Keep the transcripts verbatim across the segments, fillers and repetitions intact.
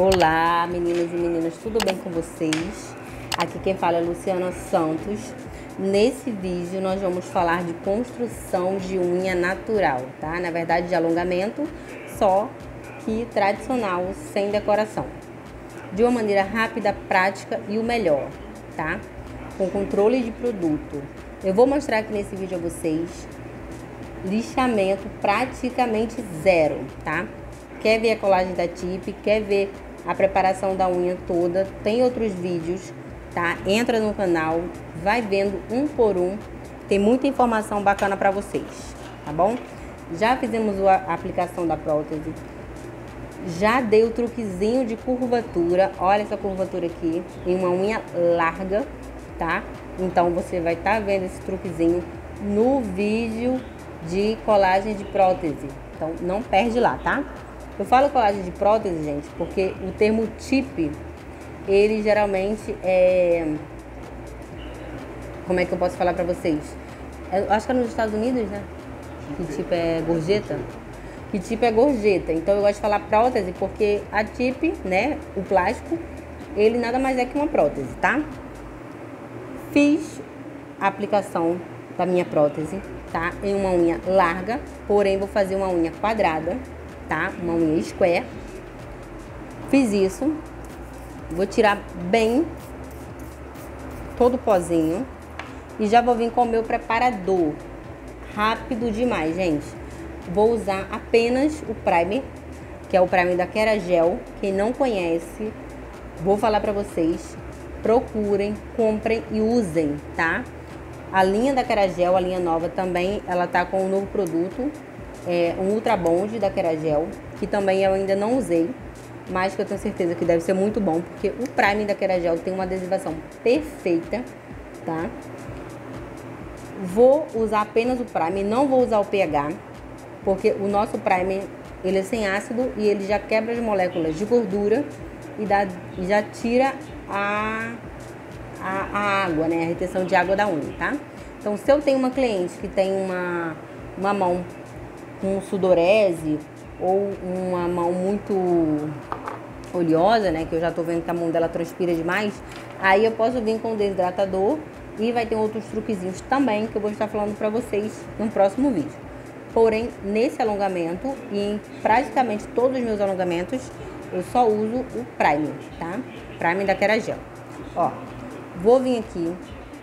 Olá, meninas e meninas, tudo bem com vocês? Aqui quem fala é Luciana Santos. Nesse vídeo nós vamos falar de construção de unha natural, tá? Na verdade de alongamento, só que tradicional, sem decoração. De uma maneira rápida, prática e o melhor, tá? Com controle de produto. Eu vou mostrar aqui nesse vídeo a vocês lixamento praticamente zero, tá? Quer ver a colagem da tip, quer ver a preparação da unha toda, tem outros vídeos, tá? Entra no canal, vai vendo um por um, tem muita informação bacana pra vocês, tá bom? Já fizemos a aplicação da prótese, já dei o truquezinho de curvatura, olha essa curvatura aqui, em uma unha larga, tá? Então você vai estar tá vendo esse truquezinho no vídeo de colagem de prótese, então não perde lá, tá? Eu falo colagem de prótese, gente, porque o termo tip, ele geralmente é... Como é que eu posso falar pra vocês? Eu acho que é nos Estados Unidos, né? Que tip é gorjeta. Que tip é gorjeta. Então eu gosto de falar prótese porque a tip, né, o plástico, ele nada mais é que uma prótese, tá? Fiz a aplicação da minha prótese, tá? Em uma unha larga, porém vou fazer uma unha quadrada, tá? Uma unha square. Fiz isso. Vou tirar bem todo o pozinho. E já vou vir com o meu preparador. Rápido demais, gente. Vou usar apenas o primer, que é o primer da Keragel. Quem não conhece, vou falar pra vocês. Procurem, comprem e usem, tá? A linha da Keragel, a linha nova também, ela tá com um novo produto. É um Ultra Bond da Keragel, que também eu ainda não usei, mas que eu tenho certeza que deve ser muito bom, porque o primer da Keragel tem uma adesivação perfeita, tá? Vou usar apenas o primer, não vou usar o pH, porque o nosso primer, ele é sem ácido e ele já quebra as moléculas de gordura e, dá, e já tira a, a, a água, né? A retenção de água da unha, tá? Então, se eu tenho uma cliente que tem uma, uma mão com sudorese ou uma mão muito oleosa, né, que eu já tô vendo que a mão dela transpira demais, aí eu posso vir com o desidratador e vai ter outros truquezinhos também que eu vou estar falando pra vocês no próximo vídeo. Porém, nesse alongamento e em praticamente todos os meus alongamentos, eu só uso o primer, tá? Primer da Keragel. Ó, vou vir aqui,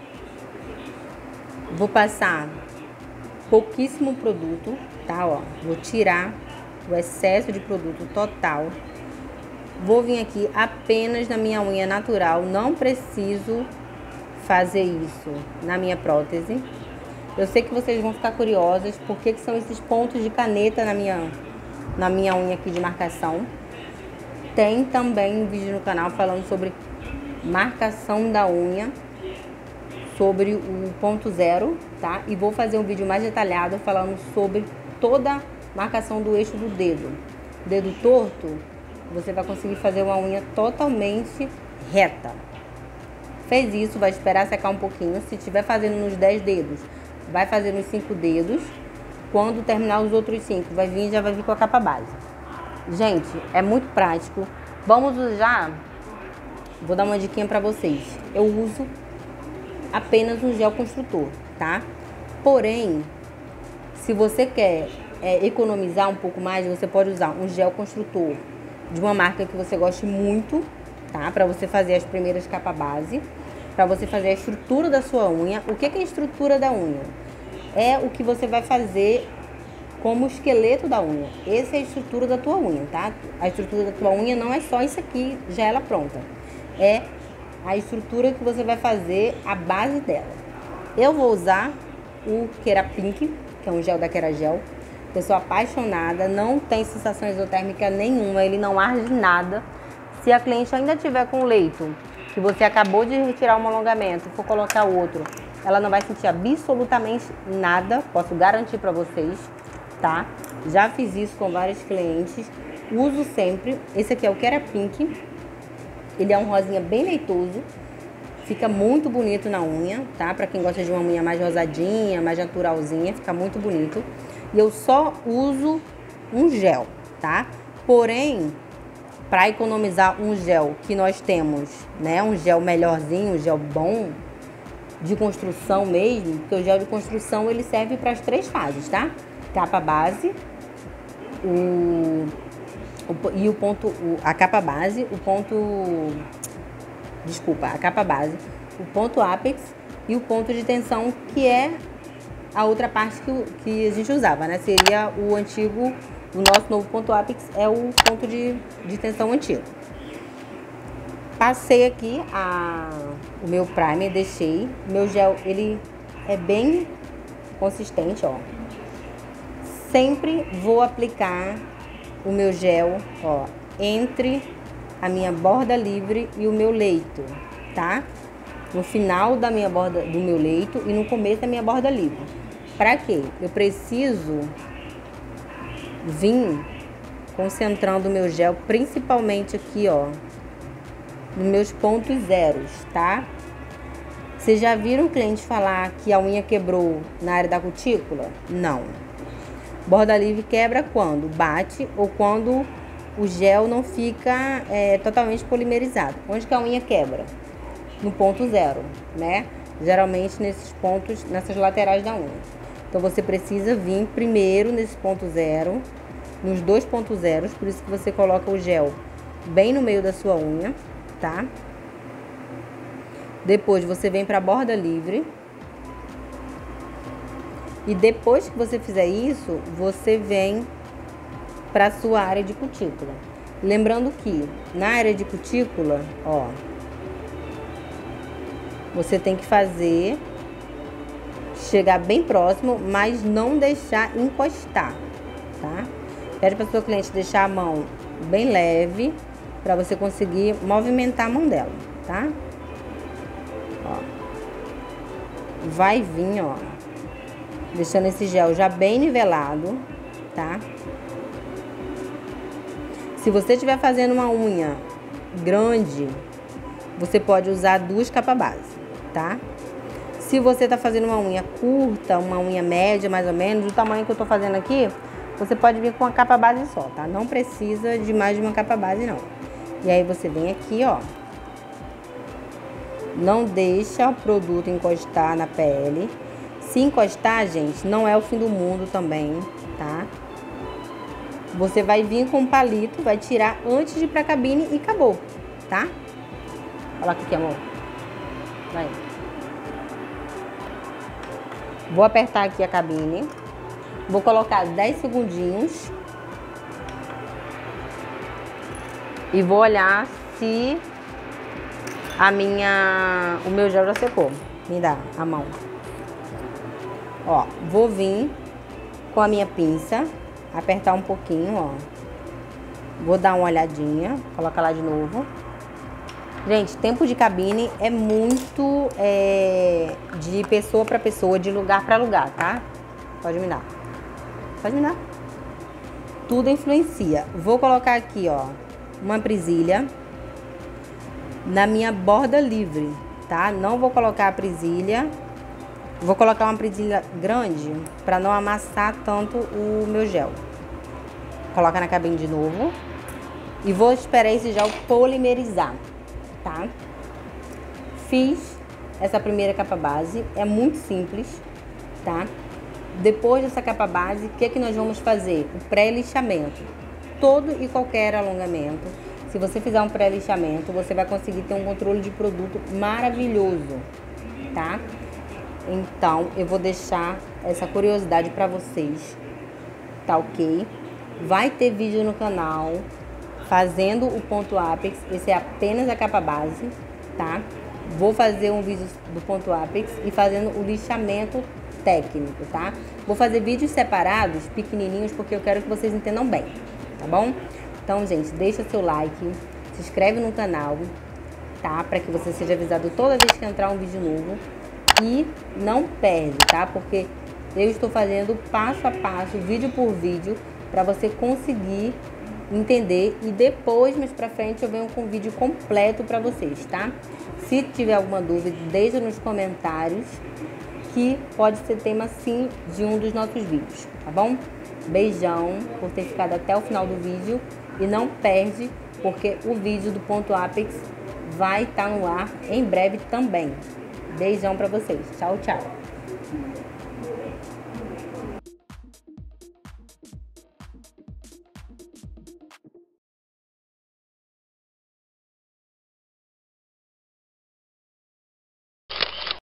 vou passar pouquíssimo produto, tá? Ó, vou tirar o excesso de produto total. Vou vir aqui apenas na minha unha natural, não preciso fazer isso na minha prótese. Eu sei que vocês vão ficar curiosas por que que são esses pontos de caneta na minha, na minha unha aqui de marcação. Tem também um vídeo no canal falando sobre marcação da unha, sobre o ponto zero, tá? E vou fazer um vídeo mais detalhado falando sobre toda a marcação do eixo do dedo. Dedo torto, você vai conseguir fazer uma unha totalmente reta. Fez isso, vai esperar secar um pouquinho. Se estiver fazendo nos dez dedos, vai fazer nos cinco dedos. Quando terminar os outros cinco, vai vir, já vai vir com a capa base. Gente, é muito prático. Vamos usar, vou dar uma diquinha pra vocês. Eu uso apenas um gel construtor, tá? Porém, se você quer é, economizar um pouco mais, você pode usar um gel construtor de uma marca que você goste muito, tá? Pra você fazer as primeiras capa base, pra você fazer a estrutura da sua unha. O que que é a estrutura da unha? É o que você vai fazer como esqueleto da unha. Essa é a estrutura da tua unha, tá? A estrutura da tua unha não é só isso aqui, já ela pronta. É a estrutura que você vai fazer a base dela. Eu vou usar o Kerapink, que é um gel da Keragel. Eu sou apaixonada, não tem sensação exotérmica nenhuma, ele não arde nada. Se a cliente ainda tiver com leito, que você acabou de retirar um alongamento, for colocar outro, ela não vai sentir absolutamente nada, posso garantir pra vocês, tá? Já fiz isso com vários clientes, uso sempre. Esse aqui é o Kerapink, ele é um rosinha bem leitoso, fica muito bonito na unha, tá? Pra quem gosta de uma unha mais rosadinha, mais naturalzinha, fica muito bonito. E eu só uso um gel, tá? Porém, para economizar um gel que nós temos, né? Um gel melhorzinho, um gel bom, de construção mesmo, porque o gel de construção ele serve para as três fases, tá? Capa base, o, o e o ponto, o, a capa base, o ponto, desculpa, a capa base, o ponto ápex e o ponto de tensão, que é a outra parte que, que a gente usava, né? Seria o antigo, o nosso novo ponto ápex é o ponto de, de tensão antigo. Passei aqui a, o meu primer, deixei. Meu gel, ele é bem consistente, ó. Sempre vou aplicar o meu gel, ó, entre a minha borda livre e o meu leito, tá? No final da minha borda, do meu leito e no começo da minha borda livre. Pra quê? Eu preciso vir concentrando o meu gel, principalmente aqui, ó, nos meus pontos zeros, tá? Vocês já viram o cliente falar que a unha quebrou na área da cutícula? Não. Borda livre quebra quando bate ou quando o gel não fica é, totalmente polimerizado. Onde que a unha quebra? No ponto zero, né? Geralmente nesses pontos, nessas laterais da unha. Então você precisa vir primeiro nesse ponto zero, nos dois pontos zeros, por isso que você coloca o gel bem no meio da sua unha, tá? Depois você vem para a borda livre. E depois que você fizer isso, você vem para a sua área de cutícula. Lembrando que na área de cutícula, ó, você tem que fazer chegar bem próximo, mas não deixar encostar, tá? Pede para o seu cliente deixar a mão bem leve para você conseguir movimentar a mão dela, tá? Ó. Vai vir, ó, deixando esse gel já bem nivelado, tá? Se você estiver fazendo uma unha grande, você pode usar duas capas base, tá? Se você tá fazendo uma unha curta, uma unha média, mais ou menos, do tamanho que eu tô fazendo aqui, você pode vir com uma capa base só, tá? Não precisa de mais de uma capa base, não. E aí você vem aqui, ó. Não deixa o produto encostar na pele. Se encostar, gente, não é o fim do mundo também, tá? Você vai vir com um palito, vai tirar antes de ir pra cabine e acabou, tá? Coloca aqui, amor. Vai. Vou apertar aqui a cabine. Vou colocar dez segundinhos. E vou olhar se a minha, o meu gel já secou. Me dá a mão. Ó, vou vir com a minha pinça, apertar um pouquinho, ó. Vou dar uma olhadinha, coloca lá de novo. Gente, tempo de cabine é muito é, de pessoa para pessoa, de lugar para lugar, tá? Pode me dar. Pode me dar. Tudo influencia. Vou colocar aqui, ó, uma presilha na minha borda livre, tá? Não vou colocar a presilha. Vou colocar uma presilha grande para não amassar tanto o meu gel. Coloca na cabine de novo. E vou esperar esse gel polimerizar, tá? Fiz essa primeira capa base, é muito simples, tá? Depois dessa capa base, o que é que nós vamos fazer? O pré-lixamento. Todo e qualquer alongamento, se você fizer um pré-lixamento, você vai conseguir ter um controle de produto maravilhoso, tá? Então, eu vou deixar essa curiosidade para vocês, tá ok? Vai ter vídeo no canal fazendo o ponto ápex, esse é apenas a capa base, tá? Vou fazer um vídeo do ponto ápex e fazendo o lixamento técnico, tá? Vou fazer vídeos separados, pequenininhos, porque eu quero que vocês entendam bem, tá bom? Então, gente, deixa seu like, se inscreve no canal, tá? Para que você seja avisado toda vez que entrar um vídeo novo. E não perde, tá? Porque eu estou fazendo passo a passo, vídeo por vídeo, para você conseguir entender. E depois, mais pra frente, eu venho com um vídeo completo para vocês, tá? Se tiver alguma dúvida, deixa nos comentários, que pode ser tema sim de um dos nossos vídeos, tá bom? Beijão por ter ficado até o final do vídeo e não perde porque o vídeo do ponto ápex vai estar no ar em breve também. Beijão pra vocês. Tchau, tchau.